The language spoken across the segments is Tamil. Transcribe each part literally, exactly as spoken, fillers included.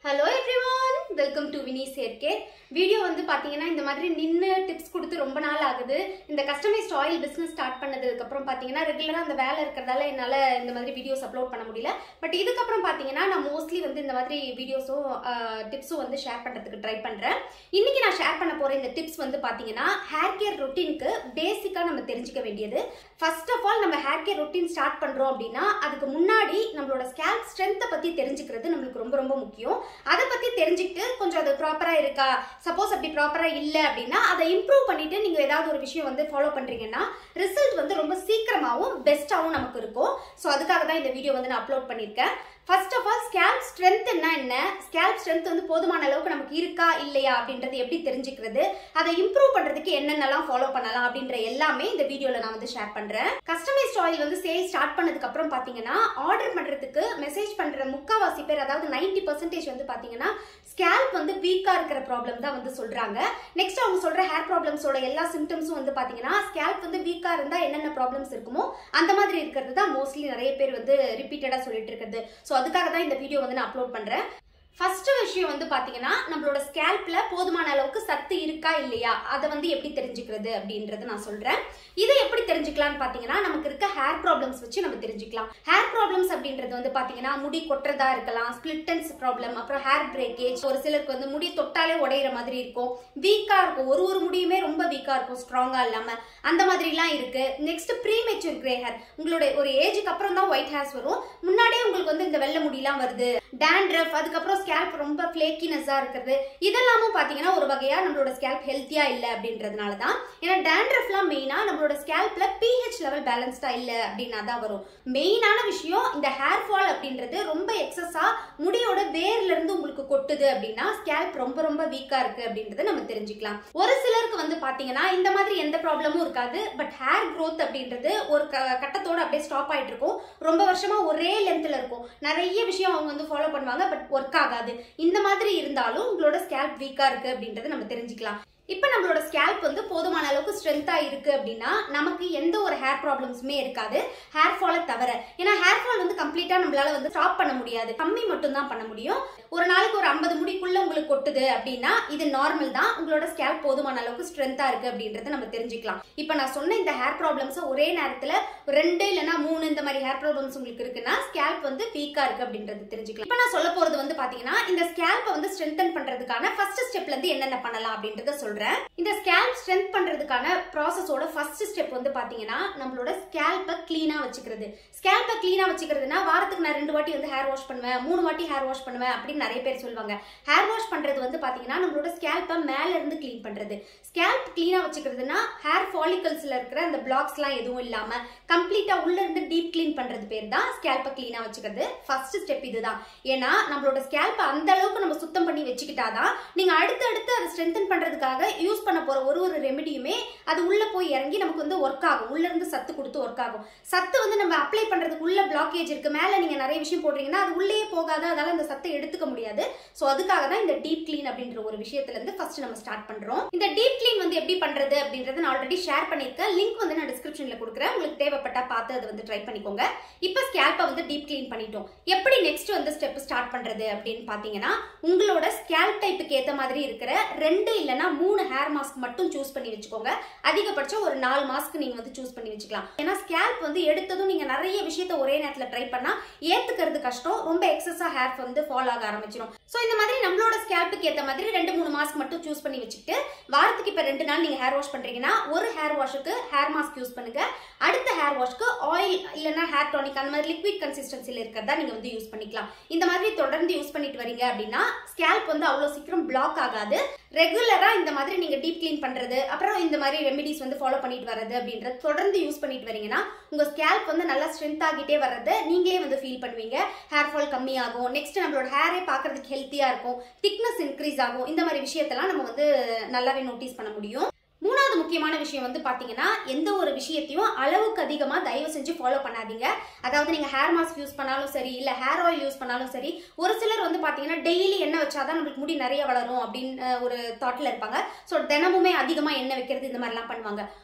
Hello everyone, welcome to Vinny's Hair Care. Video வந்து பாத்தீங்கன்னா இந்த மாதிரி நின்னு டிப்ஸ் கொடுத்து ரொம்ப நாள் ஆகுது. இந்த கஸ்டமைஸ்ட் ஆயில் பிசினஸ் ஸ்டார்ட் பண்ணதுக்கு அப்புறம் பாத்தீங்கன்னா ரெகுலரா அந்த வேலை இருக்கறதால என்னால இந்த மாதிரி வீடியோஸ் அப்லோட் பண்ண முடியல. பட் இதுக்கு அப்புறம் பாத்தீங்கன்னா நான் மோஸ்ட்லி வந்து இந்த மாதிரி வீடியோஸும் டிப்ஸும் வந்து ஷேர் பண்றதுக்கு ட்ரை பண்றேன். இன்னைக்கு நான் ஷேர் பண்ண போற இந்த டிப்ஸ் வந்து பாத்தீங்கன்னா ஹேர் கேர் ரொட்டீனுக்கு பேசிக்கா நம்ம தெரிஞ்சுக்க வேண்டியது. ஃபர்ஸ்ட் ஆஃப் ஆல் நம்ம ஹேர் கேர் ரொட்டீன் ஸ்டார்ட் பண்றோம் அப்படின்னா அதுக்கு முன்னாடி நம்மளோட ஸ்கேல்ப் ஸ்ட்ரென்த்தை பத்தி தெரிஞ்சுக்கிறது நம்மளுக்கு ரொம்ப ரொம்ப முக்கியம். அதை பத்தி தெரிஞ்சுக்கிட்டு கொஞ்சம் அது ப்ராப்பரா இருக்கா, சப்போஸ் அப்படி ப்ராப்பரா இல்ல அப்படின்னா அதை இம்ப்ரூவ் பண்ணிட்டு நீங்க ஏதாவது ஒரு விஷயம் வந்து ஃபாலோ பண்றீங்கன்னா ரிசல்ட் வந்து ரொம்ப சீக்கிரமாவும் பெஸ்டாவும் நமக்கு இருக்கும். சோ அதுக்காக தான் இந்த வீடியோ வந்து நான் அப்லோட் பண்ணிருக்கேன். First of all scalp strength என்ன என்ன ஸ்கேல்ப் ஸ்ட்ரென்த் வந்து போதுமான அளவுக்கு நமக்கு இருக்கா இல்லையா அப்படின்றது எப்படி தெரிஞ்சுக்கிறது, அதை இம்ப்ரூவ் பண்றதுக்கு என்னென்னலாம் ஃபாலோ பண்ணலாம் அப்படின்ற எல்லாமே இந்த வீடியோல நான் வந்து ஷேர் பண்றேன். கஸ்டமைஸ்ட் ஆயில் வந்து சேல் ஸ்டார்ட் பண்ணதுக்கு அப்புறம் பாத்தீங்கன்னா ஆர்டர் பண்றதுக்கு மெசேஜ் பண்ற முக்காவாசி பேர், அதாவது நைன்டி பர்சன்டேஜ் வந்து பாத்தீங்கன்னா ஸ்கேல்ப் வந்து வீக்கா இருக்கிற ப்ராப்ளம் தான் வந்து சொல்றாங்க. நெக்ஸ்ட் அவங்க சொல்ற ஹேர் ப்ராப்ளம்ஸோட எல்லா சிம்டம்ஸும் வந்து பாத்தீங்கன்னா ஸ்கேல்ப் வந்து வீக்கா இருந்தா என்னென்ன ப்ராப்ளம்ஸ் இருக்குமோ அந்த மாதிரி இருக்கிறது தான் மோஸ்ட்லி நிறைய பேர் வந்து ரிப்பீட்டடா சொல்லிட்டு இருக்கிறது. சோ அதுக்காக தான் இந்த வீடியோ வந்து நான் அப்லோட் பண்றேன். ஃபர்ஸ்ட் விஷயம் வந்து பாத்தீங்கன்னா நம்மளோட ஸ்கேல்ப்ல போதுமான அளவுக்கு சத்து இருக்கா இல்லையா அதை வந்து எப்படி தெரிஞ்சுக்கிறது அப்படின்றது நான் சொல்றேன். இதை எப்படி தெரிஞ்சுக்கலாம்னு பாத்தீங்கன்னா நமக்கு இருக்க ஹேர் ப்ராப்ளம்ஸ் வச்சு நம்ம தெரிஞ்சுக்கலாம். ஹேர் ப்ராப்ளம்ஸ் அப்படின்றது வந்து பாத்தீங்கன்னா முடி கொட்டுறதா இருக்கலாம், ஸ்பிளிட் எண்ட்ஸ் ப்ராப்ளம், அப்புறம் ஹேர் பிரேக்கேஜ், ஒரு சிலருக்கு வந்து முடி தொட்டாலே உடையிற மாதிரி இருக்கும், வீக்கா இருக்கும், ஒரு ஒரு முடியுமே ரொம்ப வீக்கா இருக்கும், ஸ்ட்ராங்கா இல்லாம அந்த மாதிரி எல்லாம் இருக்கு. நெக்ஸ்ட் ப்ரீமெச்சூர் கிரே ஹேர், உங்களோட ஒரு ஏஜுக்கு அப்புறம் தான் ஒயிட் ஹேர்ஸ் வரும், முன்னாடியே உங்களுக்கு வந்து இந்த வெள்ளை முடியெல்லாம் வருது, டேண்ட்ரஃப், அதுக்கப்புறம் ஸ்கேல்ப் ரொம்ப ஃபிளேக்கினஸா இருக்கிறது, இதெல்லாமும் பாத்தீங்கன்னா ஒரு வகையா நம்மளோட ஸ்கேல்ப் ஹெல்த்தியா இல்ல அப்படின்றதுனால தான். ஏன்னா டேண்ட்ரஃப்லாம் மெயினா நம்மளோட ஸ்கேல்ப்ல பிஹெச் லெவல் பேலன்ஸ்டா இல்ல அப்படின்னா தான் வரும். மெயினான விஷயம் இந்த ஹேர் ஃபால் அப்படின்றது ரொம்ப எக்ஸஸா முடியோட வேர்ல இருந்து உங்களுக்கு கொட்டுது அப்படின்னா ஸ்கேல்ப் ரொம்ப ரொம்ப வீக்கா இருக்கு அப்படின்றத நம்ம தெரிஞ்சுக்கலாம். ஒரு சிலருக்கு வந்து பாத்தீங்கன்னா இந்த மாதிரி எந்த ப்ராப்ளமும் இருக்காது, பட் ஹேர் growth அப்படின்றது ஒரு கட்டத்தோட அப்படியே ஸ்டாப் ஆயிட்டு இருக்கும், ரொம்ப வருஷமா ஒரே லென்த்ல இருக்கும், நிறைய விஷயம் அவங்க வந்து ஃபாலோ பண்ணுவாங்க, பட் ஒர்க் ஆகாது. இந்த மாதிரி இருந்தாலும் உங்களோட ஸ்கேல்ப் வீக்கா இருக்கு அப்படின்றத நம்ம தெரிஞ்சுக்கலாம். இப்ப நம்மளோட ஸ்கேல்ப் வந்து போதுமான அளவுக்கு ஸ்ட்ரென்த்தா இருக்கு அப்படின்னா நமக்கு எந்த ஒரு ஹேர் ப்ராப்ளம்ஸுமே இருக்காது, ஹேர் ஃபாலை தவிர. ஏன்னா ஹேர் ஃபால் வந்து கம்ப்ளீட்டா நம்மளால வந்து ஸ்டாப் பண்ண முடியாது, கம்மி மட்டும் தான் பண்ண முடியும். ஒரு நாளைக்கு ஒரு ஐம்பது முடிக்குள்ள உங்களுக்கு கொட்டுது அப்படின்னா இது நார்மல் தான், உங்களோட ஸ்கேல்ப் போதுமான அளவுக்கு ஸ்ட்ரென்த்தா இருக்கு அப்படின்றத நம்ம தெரிஞ்சுக்கலாம். இப்ப நான் சொன்ன இந்த ஹேர் ப்ராப்ளம்ஸ் ஒரே நேரத்துல ரெண்டு இல்லைன்னா மூணு இந்த மாதிரி ஹேர் ப்ராப்ளம்ஸ் உங்களுக்கு இருக்குன்னா ஸ்கேல்ப் வந்து வீக்கா இருக்கு அப்படின்றது தெரிஞ்சுக்கலாம். இப்ப நான் சொல்ல போறது வந்து பாத்தீங்கன்னா இந்த ஸ்கேல்பை வந்து ஸ்ட்ரென்தன் பண்றதுக்கான ஃபர்ஸ்ட் ஸ்டெப்ல இருந்து என்னென்ன பண்ணலாம் அப்படின்றத சொல்றேன். இந்த ஸ்கேல்ப் ஸ்ட்ரென்த் பண்றதுக்கான ப்ராசஸோட ஃபர்ஸ்ட் ஸ்டெப் வந்து பாத்தீங்கன்னா நம்மளோட ஸ்கேல்பை கிளீனா வச்சுக்கிறது. ஸ்கேல்பை கிளீனா வச்சுக்கிறதுனா வாரத்துக்கு நான் ரெண்டு வாட்டி வந்து ஹேர் வாஷ் பண்ணுவேன், மூணு வாட்டி ஹேர் வாஷ் பண்ணுவேன் அப்படின்னு நிறைய பேர் சொல்லுவாங்க. ஹேர் வாஷ் பண்றது வந்து பாத்தீங்கன்னா நம்மளோட ஸ்கேல்பை மேல இருந்து கிளீன் பண்றது. ஸ்கேல்ப் கிளீனா வச்சுக்கிறதுனா ஹேர் ஃபாலிகல்ஸ்ல இருக்கிற அந்த பிளாக்ஸ் எல்லாம் எதுவும் இல்லாம கம்ப்ளீட்டா உள்ள இருந்து டீப் கிளீன் பண்றது பேர் தான் ஸ்கேல்பை கிளீனா வச்சுக்கிறது. ஃபர்ஸ்ட் ஸ்டெப் இதுதான். ஏன்னா நம்மளோட ஸ்கேல்பை அந்த அளவுக்கு நம்ம சுத்தம் பண்ணி வச்சுக்கிட்டாதான் நீங்க அடுத்து அடுத்து அதை ஸ்ட்ரென்தன் பண்றதுக்காக யூஸ் பண்ண போற ஒரு ஒரு ரெமெடியுமே அது உள்ள போய் இறங்கி நமக்கு வந்து ஒர்க் ஆகும், உள்ள இருந்து சத்து கொடுத்து ஒர்க் ஆகும். சத்து வந்து நம்ம அப்ளை பண்றதுக்கு உள்ள பிளாக்கேஜ் இருக்கு, மேல நீங்க நிறைய விஷயம் போடுறீங்கன்னா அது உள்ளேயே போகாது, அதனால அந்த சத்தை எடுத்துக்க முடியாது. சோ அதுக்காக தான் இந்த டீப் கிளீன் அப்படின்ற ஒரு விஷயத்துல இருந்து ஃபர்ஸ்ட் நம்ம ஸ்டார்ட் பண்றோம். இந்த டீப் கிளீன் வந்து எப்படி பண்றது அப்படின்றத நான் ஆல்ரெடி ஷேர் பண்ணிருக்கேன், லிங்க் வந்து நான் டிஸ்கிரிப்ஷன்ல கொடுக்குறேன், உங்களுக்கு தேவைப்பட்டா பார்த்து அதை வந்து ட்ரை பண்ணிக்கோங்க. இப்ப ஸ்கேல்பை வந்து டீப் கிளீன் பண்ணிட்டோம். எப்படி நெக்ஸ்ட் வந்து ஸ்டெப் ஸ்டார்ட் பண்றது அப்படின்னு பாத்தீங்கன்னா உங்களோட ஸ்கேல்ப் டைப்புக்கு ஏத்த மாதிரி இருக்கிற ரெண்டு இல்லைன்னா மூணு ஹேர் மாஸ்க் மட்டும் சூஸ் பண்ணி வச்சுக்கோங்க. அதிகபட்சம் ஒரு நாலு மாஸ்க் நீங்க வந்து சூஸ் பண்ணி வச்சுக்கலாம். ஏன்னா ஸ்கேல்ப் வந்து எடுத்ததும் நீங்க நிறைய விஷயத்தை ஒரே நேரத்துல ட்ரை பண்ணா ஏத்துக்கிறது கஷ்டம், ரொம்ப எக்ஸஸா ஹேர் வந்து ஃபால் ஆக ஆரம்பிச்சிடும். சோ இந்த மாதிரி நம்மளோட ஸ்கேல்புக்கு ஏத்த மாதிரி ரெண்டு மூணு மாஸ்க் மட்டும் சூஸ் பண்ணி வச்சுட்டு வாரத்துக்கு இப்ப ரெண்டு நாள் நீங்க ஹேர் வாஷ் பண்றீங்கன்னா ஒரு ஹேர் வாஷுக்கு ஹேர் மாஸ்க் யூஸ் பண்ணுங்க, அடுத்த ஹேர் வாஷ்க்கு ஆயில் இல்லைன்னா ஹேர் டானிக் அந்த மாதிரி லிக்விட் கன்சிஸ்டன்சில இருக்கிறதா நீங்க வந்து யூஸ் பண்ணிக்கலாம். இந்த மாதிரி தொடர்ந்து யூஸ் பண்ணிட்டு வரீங்க அப்படின்னா ஸ்கேல்ப் வந்து அவ்வளவு சீக்கிரம் பிளாக் ஆகாது. ரெகுலரா இந்த மாதிரி நீங்க டீப் கிளீன் பண்றது அப்புறம் இந்த மாதிரி ரெமிடிஸ் வந்து ஃபாலோ பண்ணிட்டு வர்றது அப்படின்றது தொடர்ந்து யூஸ் பண்ணிட்டு வரீங்கன்னா உங்க ஸ்கேல்ப் வந்து நல்லா ஸ்ட்ரென்த் ஆகிட்டே வர்றது நீங்களே வந்து ஃபீல் பண்ணுவீங்க. ஹேர் ஃபால் கம்மியாகும், நெக்ஸ்ட் நம்மளோட ஹேரே பார்க்கறதுக்கு ஹெல்த்தியா இருக்கும், திக்னஸ் இன்க்ரீஸ் ஆகும். இந்த மாதிரி விஷயத்தெல்லாம் நம்ம வந்து நல்லாவே நோட்டீஸ் பண்ண முடியும். மூணாவது முக்கியமான விஷயம் வந்து பாத்தீங்கன்னா எந்த ஒரு விஷயத்தையும் அளவுக்கு அதிகமா தயவு செஞ்சு ஃபாலோ பண்ணாதீங்க. அதாவது நீங்க ஹேர் மாஸ்க் யூஸ் பண்ணாலும் சரி இல்ல ஹேர் ஆயில் யூஸ் பண்ணாலும் சரி, ஒரு சிலர் வந்து பாத்தீங்கன்னா டெய்லி எண்ணெய் வச்சாதான் நமக்கு முடி நிறைய வளரும் அப்படின்னு ஒரு தாட்ல இருப்பாங்க. சோ தினமுமே அதிகமா எண்ணெய் வைக்கிறது இந்த மாதிரி எல்லாம் பண்ணுவாங்க.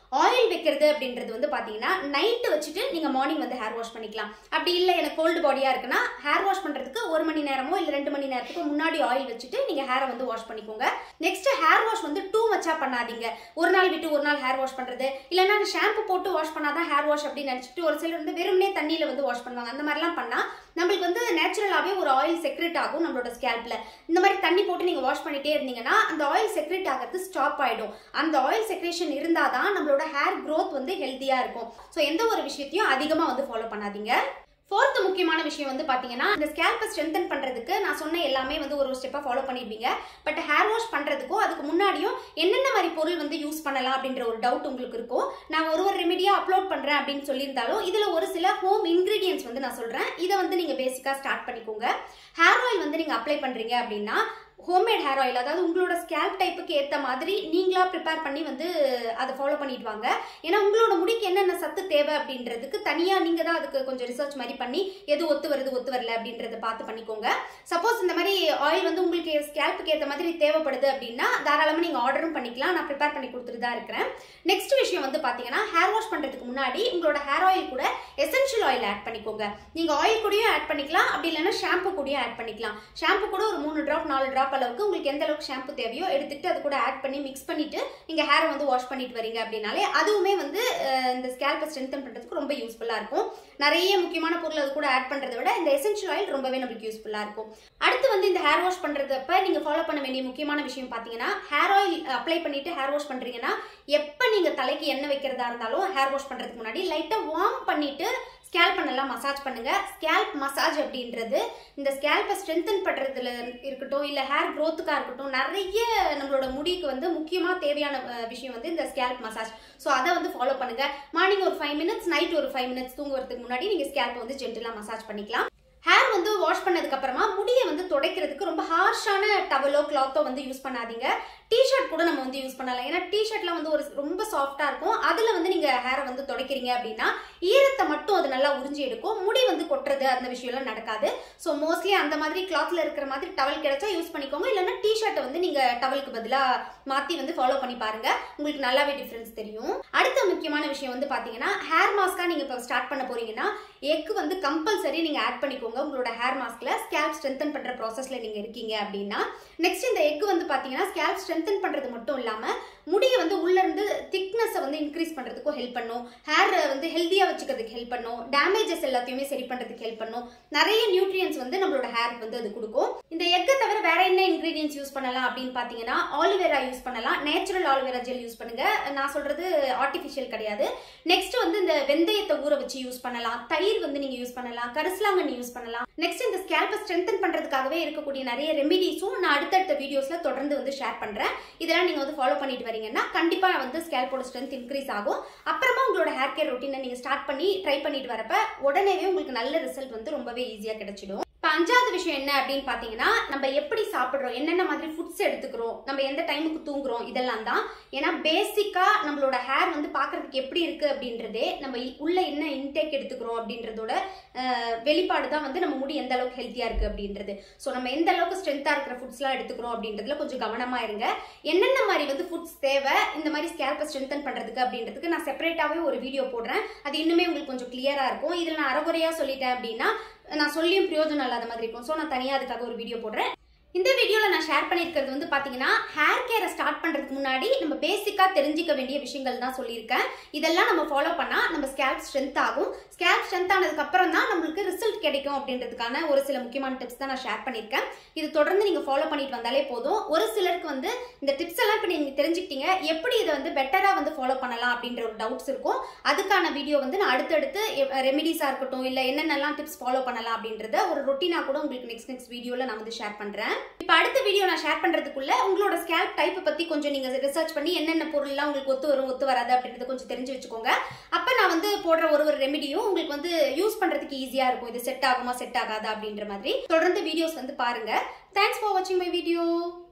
ஆயில் வைக்கிறது அப்படின்றது வந்து பாத்தீங்கன்னா நைட் வச்சுட்டு நீங்க மார்னிங் வந்து ஹேர் வாஷ் பண்ணிக்கலாம். அப்படி இல்லை எனக்கு கோல்டு பாடியா இருக்குன்னா ஹேர் வாஷ் பண்றதுக்கு ஒரு மணி நேரமோ இல்லை ரெண்டு மணி நேரத்துக்கு முன்னாடி ஆயில் வச்சுட்டு நீங்க ஹேரை வந்து வாஷ் பண்ணிக்கோங்க. நெக்ஸ்ட் ஹேர் வாஷ் வந்து டூ மச்சா பண்ணாதீங்க. ஒரு நாள் விட்டு ஒரு நாள் ஹேர் வாஷ் பண்றது, இல்லைன்னா ஷாம்பு போட்டு வாஷ் பண்ணாதான் ஹேர் வாஷ் அப்படின்னு நினைச்சிட்டு ஒரு சிலர் வந்து வெறுமனே தண்ணியில வந்து வாஷ் பண்ணுவாங்க. அந்த மாதிரிலாம் பண்ணா நம்மளுக்கு வந்து நேச்சுரலாவே ஒரு ஆயில் செக்ரெட் ஆகும் நம்மளோட ஸ்கேல்ப்ல. இந்த மாதிரி தண்ணி போட்டு நீங்க வாஷ் பண்ணிட்டே இருந்தீங்கன்னா அந்த ஆயில் செக்ரெட் ஆகிறது ஸ்டாப் ஆயிடும். அந்த ஆயில் செக்ரேஷன் இருந்தாதான் நம்மளோட ஹேர் growth வந்து ஹெல்த்தியா இருக்கும். ஸோ எந்த ஒரு விஷயத்தையும் அதிகமா வந்து ஃபாலோ பண்ணாதீங்க. ஃபோர்த் முக்கியமான விஷயம் வந்து பாத்தீங்கன்னா இந்த ஸ்கேல்பை ஸ்ட்ரென்தன் பண்றதுக்கு நான் சொன்ன எல்லாமே வந்து ஒரு ஸ்டெப்பா ஃபாலோ பண்ணிடுவீங்க. பட் ஹேர் வாஷ் பண்றதுக்கும் அதுக்கு முன்னாடியும் என்னென்ன மாதிரி பொருள் வந்து யூஸ் பண்ணலாம் அப்படின்ற ஒரு டவுட் உங்களுக்கு இருக்கும். நான் ஒரு ஒரு ரெமிடியா அப்லோட் பண்றேன் அப்படின்னு சொல்லியிருந்தாலும் இதுல ஒரு சில ஹோம் இன்கிரீடியன்ஸ் வந்து நான் சொல்றேன். இதை வந்து நீங்க பேசிக்கா ஸ்டார்ட் பண்ணிக்கோங்க. ஹேர் ஆயில் வந்து நீங்க அப்ளை பண்றீங்க அப்படின்னா ஹோம்மேட் ஹேர் ஆயில், அதாவது உங்களோட ஸ்கேல்ப் டைப்புக்கு ஏற்ற மாதிரி நீங்களா ப்ரிப்பேர் பண்ணி வந்து அதை ஃபாலோ பண்ணிட்டு வாங்க. ஏன்னா உங்களோட முடிக்கு என்னென்ன சத்து தேவை அப்படின்றதுக்கு தனியா நீங்க தான் அதுக்கு கொஞ்சம் ரிசர்ச் மாதிரி பண்ணி எது ஒத்து வருது ஒத்து வரல அப்படின்றத பார்த்து பண்ணிக்கோங்க. சப்போஸ் இந்த மாதிரி ஆயில் வந்து உங்களுக்கு ஸ்கேல்ப்புக்கு ஏற்ற மாதிரி தேவைப்படுது அப்படின்னா தாராளமாக நீங்க ஆர்டரும் பண்ணிக்கலாம். நான் ப்ரிப்பேர் பண்ணி கொடுத்துட்டு தான் இருக்கிறேன். நெக்ஸ்ட் விஷயம் வந்து பாத்தீங்கன்னா ஹேர் வாஷ் பண்றதுக்கு முன்னாடி உங்களோட ஹேர் ஆயில் கூட எசென்ஷியல் ஆயில் ஆட் பண்ணிக்கோங்க. நீங்க ஆயில் கூடயும் ஆட் பண்ணிக்கலாம், அப்படி இல்லைன்னா ஷாம்பு கூடயும் ஆட் பண்ணிக்கலாம். ஷாம்பு கூட ஒரு மூணு டிராப் நாலு டிராப் அளவுக்கு உங்களுக்கு எந்த அளவுக்கு ஷாம்பு தேவையோ எடுத்துட்டு அது கூட ஆட் பண்ணி மிக்ஸ் பண்ணிட்டு நீங்க ஹேரை வந்து வாஷ் பண்ணிட்டு வரீங்க அப்படின்னாலே அதுவுமே வந்து இந்த ஸ்கேல்பை ஸ்ட்ரென்தன் பண்றதுக்கு ரொம்ப யூஸ்ஃபுல்லா இருக்கும். நிறைய முக்கியமான பொருள் அது கூட ஆட் பண்றதை விட இந்த எசென்ஷியல் ஆயில் ரொம்பவே நமக்கு யூஸ்ஃபுல்லா இருக்கும். அடுத்து வந்து இந்த ஹேர் வாஷ் பண்றதப்ப நீங்க ஃபாலோ பண்ண வேண்டிய முக்கியமான விஷயம் பாத்தீங்கன்னா ஹேர் ஆயில் அப்ளை பண்ணிட்டு ஹேர் வாஷ் பண்றீங்கன்னா எப்ப நீங்க தலைக்கு எண்ணெய் வைக்கிறதா இருந்தாலும் ஹேர் வாஷ் பண்றதுக்கு முன்னாடி லைட்டா வார்ம் பண்ணிட்டு ஸ்கேல்ப் பண்ணலாம் மசாஜ் பண்ணுங்க. ஸ்கேல்ப் மசாஜ் அப்படின்றது இந்த ஸ்கேல்பை ஸ்ட்ரென்தன் பண்றதுல இருக்கட்டும் இல்ல ஹேர் க்ரோத்துக்கா இருக்கட்டும் நிறைய நம்மளோட முடிக்கு வந்து முக்கியமா தேவையான விஷயம் வந்து இந்த ஸ்கேல்ப் மசாஜ். ஸோ அதை வந்து ஃபாலோ பண்ணுங்க. மார்னிங் ஒரு ஃபைவ் மினிட்ஸ் நைட் ஒரு ஃபைவ் மினிட்ஸ் தூங்குறதுக்கு முன்னாடி நீங்க ஸ்கேல்பை வந்து ஜென்டலா மசாஜ் பண்ணிக்கலாம். ஹேர் வந்து வாஷ் பண்ணதுக்கு அப்புறமா முடியை வந்து துடைக்கிறதுக்கு ரொம்ப ஹார்ஷான டவலோ கிளாத்தோ வந்து யூஸ் பண்ணாதீங்க. டிஷர்ட் கூட நம்ம வந்து யூஸ் பண்ணலாம். ஏன்னா டிஷர்ட்லாம் வந்து ஒரு ரொம்ப சாஃப்டா இருக்கும். அதுல வந்து நீங்க ஹேரை வந்து துடைக்கிறீங்க அப்படின்னா ஈரத்தை மட்டும் அது நல்லா உறிஞ்சி எடுக்கும். முடி வந்து கொட்டுறது அந்த விஷயம் எல்லாம் நடக்காது. ஸோ மோஸ்ட்லி அந்த மாதிரி கிளாத்ல இருக்கிற மாதிரி டவல் கிடைச்சா யூஸ் பண்ணிக்கோங்க. இல்லைன்னா டிஷர்ட்டை வந்து நீங்க டவலுக்கு பதிலா மாத்தி வந்து ஃபாலோ பண்ணி பாருங்க. உங்களுக்கு நல்லாவே டிஃபரன்ஸ் தெரியும். அடுத்த முக்கியமான விஷயம் வந்து பாத்தீங்கன்னா ஹேர் மாஸ்கா நீங்க இப்போ ஸ்டார்ட் பண்ண போறீங்கன்னா எக் வந்து கம்பல்சரி நீங்க ஆட் பண்ணிக்கோங்க உங்களோட ஹேர் மாஸ்க்ல. ஸ்கேல்ப் ஸ்ட்ரென்தன் பண்ற ப்ராசஸ்ல நீங்க இருக்கீங்க அப்படின்னா நெக்ஸ்ட் இந்த எக் வந்து பாத்தீங்கன்னா ஸ்கேல்ப் ஸ்ட்ரென்தன் பண்றது மட்டும் இல்லாம முடியை வந்து உள்ள இருந்து திக்னஸ் வந்து இன்க்ரீஸ் பண்றதுக்கும் ஹெல்ப் பண்ணும். ஹேர் வந்து ஹெல்தியா வச்சுக்கிறதுக்கு ஹெல்ப் பண்ணும். டேமேஜஸ் எல்லாத்தையுமே சரி பண்றதுக்கு ஹெல்ப் பண்ணும். நிறைய நியூட்ரியன்ஸ் வந்து நம்மளோட ஹேருக்கு வந்து அது கொடுக்கும். இந்த எக்கை தவிர வேற என்ன இன்கிரீடியன்ஸ் யூஸ் பண்ணலாம் அப்படின்னு பாத்தீங்கன்னா ஆலிவேரா யூஸ் பண்ணலாம். நேச்சுரல் ஆலிவேரா ஜெல் யூஸ் பண்ணுங்க. நான் சொல்றது ஆர்டிபிஷியல் கிடையாது. நெக்ஸ்ட் வந்து இந்த வெந்தயத்தை ஊற வச்சு யூஸ் பண்ணலாம். தயிர் வந்து நீங்க யூஸ் பண்ணலாம். கரிசலாங்கண்ணி யூஸ் பண்ணலாம். நெக்ஸ்ட் இந்த ஸ்கேல்பை ஸ்ட்ரென்தன் பண்றதுக்காகவே இருக்கக்கூடிய நிறைய ரெமிடிஸும் நான் அடுத்தடுத்த வீடியோஸ்ல தொடர்ந்து வந்து ஷேர் பண்றேன். இதெல்லாம் நீங்க வந்து ஃபாலோ பண்ணிட்டு வரீங்கன்னா கண்டிப்பா வந்து ஸ்கேல்போட ஸ்ட்ரென்த் இன்க்ரீஸ் ஆகும். அப்புறமா உங்களோட ஹேர் கேர் ரொட்டீனை நீங்க ஸ்டார்ட் பண்ணி ட்ரை பண்ணிட்டு வரப்ப உடனேவே உங்களுக்கு நல்ல ரிசல்ட் வந்து ரொம்பவே ஈஸியா கிடைச்சிடும். இப்போ அஞ்சாவது விஷயம் என்ன அப்படின்னு பாத்தீங்கன்னா நம்ம எப்படி சாப்பிடுறோம், என்னென்ன மாதிரி ஃபுட்ஸ் எடுத்துக்கிறோம், நம்ம எந்த டைமுக்கு தூங்குறோம், இதெல்லாம் தான். ஏன்னா பேசிக்கா நம்மளோட ஹேர் வந்து பாக்குறதுக்கு எப்படி இருக்கு அப்படின்றதே நம்ம உள்ள என்ன இன்டேக் எடுத்துக்கிறோம் அப்படின்றதோட வெளிப்பாடு தான் வந்து நம்ம முடி எந்த அளவுக்கு ஹெல்த்தியா இருக்கு அப்படின்றது. ஸோ நம்ம எந்த அளவுக்கு ஸ்ட்ரென்த்தா இருக்கிற ஃபுட்ஸ்லாம் எடுத்துக்கிறோம் அப்படின்றதுல கொஞ்சம் கவனமா இருங்க. என்னென்ன மாதிரி வந்து ஃபுட்ஸ் தேவை இந்த மாதிரி ஸ்கேல்பை ஸ்ட்ரென்தன் பண்றதுக்கு அப்படின்றதுக்கு நான் செப்பரேட்டாவே ஒரு வீடியோ போடுறேன். அது இன்னுமே உங்களுக்கு கொஞ்சம் கிளியரா இருக்கும். இதுல நான் அறகுறையா சொல்லிட்டேன் அப்படின்னா நான் சொல்லியும் பிரயோஜனம் இல்லாத மாதிரி இருக்கும். ஸோ நான் தனியாக அதுக்காக ஒரு வீடியோ போடுறேன். இந்த வீடியோல நான் ஷேர் பண்ணியிருக்கிறது வந்து பாத்தீங்கன்னா ஹேர் கேரை ஸ்டார்ட் பண்றதுக்கு முன்னாடி நம்ம பேசிக்கா தெரிஞ்சிக்க வேண்டிய விஷயங்கள் தான் சொல்லியிருக்கேன். இதெல்லாம் நம்ம ஃபாலோ பண்ணா நம்ம ஸ்கேல்ப் ஸ்ட்ரென்த் ஆகும். ஸ்கேல்ப் ஸ்ட்ரென்த் ஆனதுக்கு அப்புறம் தான் நம்மளுக்கு ரிசல்ட் கிடைக்கும் அப்படின்றதுக்கான ஒரு சில முக்கியமான டிப்ஸ் தான் நான் ஷேர் பண்ணியிருக்கேன். இது தொடர்ந்து நீங்க ஃபாலோ பண்ணிட்டு வந்தாலே போதும். ஒரு சிலருக்கு வந்து இந்த டிப்ஸ் எல்லாம் இப்போ நீங்க தெரிஞ்சுக்கிட்டீங்க, எப்படி இதை வந்து பெட்டரா வந்து ஃபாலோ பண்ணலாம் அப்படின்ற ஒரு டவுட்ஸ் இருக்கும். அதுக்கான வீடியோ வந்து நான் அடுத்தடுத்து ரெமிடிஸா இருக்கட்டும் இல்ல என்னென்னலாம் டிப்ஸ் ஃபாலோ பண்ணலாம் அப்படின்றத ஒரு ரொட்டீனா கூட உங்களுக்கு நெக்ஸ்ட் நெக்ஸ்ட் வீடியோல நான் வந்து ஷேர் பண்றேன். இப்போ அடுத்த வீடியோ நான் ஷேர் பண்றதுக்குள்ள உங்களோட ஸ்கேல்ப் டைப் பத்தி கொஞ்சம் நீங்க ரிசர்ச் பண்ணி என்னென்ன பொருள்லாம் உங்களுக்கு ஒத்து வரும் ஒத்து வராது அப்படின்றத கொஞ்சம் தெரிஞ்சு வச்சுக்கோங்க. அப்ப நான் வந்து போடுற ஒரு ஒரு ரெமிடியும் உங்களுக்கு வந்து யூஸ் பண்றதுக்கு ஈஸியா இருக்கும். இது செட் ஆகுமா செட் ஆகாதா அப்படின்ற மாதிரி தொடர்ந்து வீடியோஸ் வந்து பாருங்க. தேங்க்ஸ் ஃபார் வாட்சிங் மை வீடியோ.